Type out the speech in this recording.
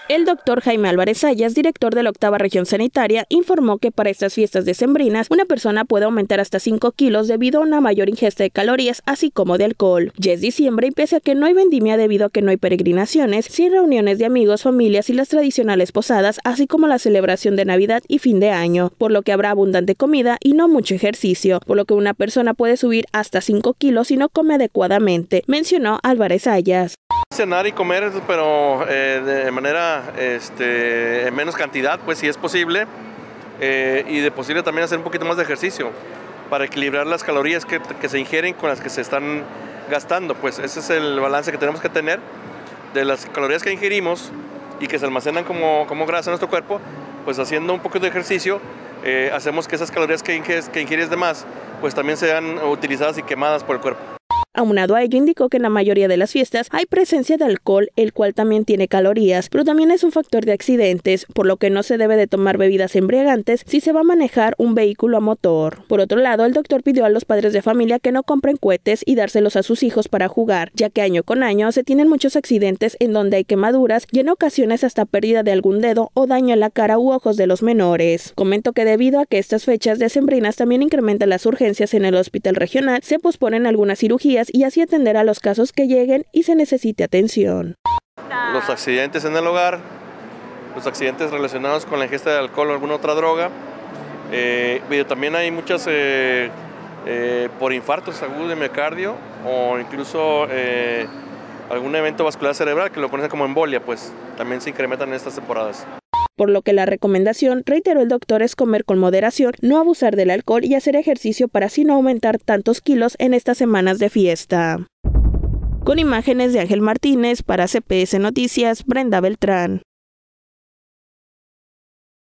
El doctor Jaime Álvarez Sayas, director de la 8ª Región Sanitaria, informó que para estas fiestas decembrinas, una persona puede aumentar hasta 5 kilos debido a una mayor ingesta de calorías, así como de alcohol. Ya es diciembre y pese a que no hay vendimia debido a que no hay peregrinaciones, sí hay reuniones de amigos, familias y las tradicionales posadas, así como la celebración de Navidad y fin de año, por lo que habrá abundante comida y no mucho ejercicio, por lo que una persona puede subir hasta 5 kilos si no come adecuadamente, mencionó Álvarez Sayas. Cenar y comer, pero de manera en menos cantidad, pues si es posible, y de posible también hacer un poquito más de ejercicio para equilibrar las calorías que se ingieren con las que se están gastando. Pues ese es el balance que tenemos que tener de las calorías que ingerimos y que se almacenan como grasa en nuestro cuerpo. Pues haciendo un poquito de ejercicio hacemos que esas calorías que ingieres de más pues también sean utilizadas y quemadas por el cuerpo. Aunado a ello, indicó que en la mayoría de las fiestas hay presencia de alcohol, el cual también tiene calorías, pero también es un factor de accidentes, por lo que no se debe de tomar bebidas embriagantes si se va a manejar un vehículo a motor. Por otro lado, el doctor pidió a los padres de familia que no compren cohetes y dárselos a sus hijos para jugar, ya que año con año se tienen muchos accidentes en donde hay quemaduras y en ocasiones hasta pérdida de algún dedo o daño en la cara u ojos de los menores. Comentó que debido a que estas fechas decembrinas también incrementan las urgencias en el hospital regional, se posponen algunas cirugías y así atender a los casos que lleguen y se necesite atención. Los accidentes en el hogar, los accidentes relacionados con la ingesta de alcohol o alguna otra droga, pero también hay muchas por infartos agudos de miocardio o incluso algún evento vascular cerebral que lo conocen como embolia, pues también se incrementan en estas temporadas. Por lo que la recomendación, reiteró el doctor, es comer con moderación, no abusar del alcohol y hacer ejercicio para así no aumentar tantos kilos en estas semanas de fiesta. Con imágenes de Ángel Martínez, para CPS Noticias, Brenda Beltrán.